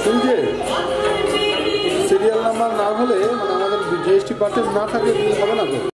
এই যে serial number না হলে মানে আমাদের জিএসটি পার্সেন্ট না থাকলে হবে না তো।